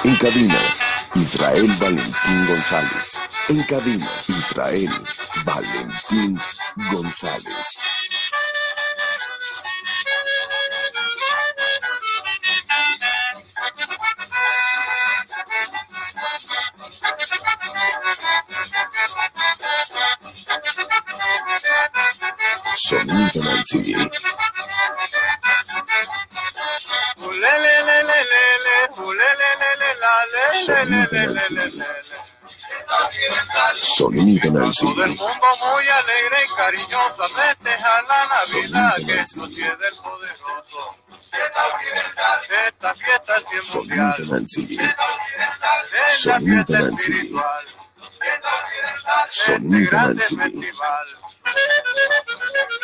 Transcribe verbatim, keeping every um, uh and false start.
En cabina, Israel Valentín González. En cabina, Israel Valentín González. Sonido Nancy. Sonido Nancy. Todo el mundo muy alegre y cariñosamente a la Navidad que es el día del poderoso. Esta fiesta es mundial. Sonido Nancy. Es la Sonido fiesta Nancy. espiritual. Sonido Grande Nancy. festival.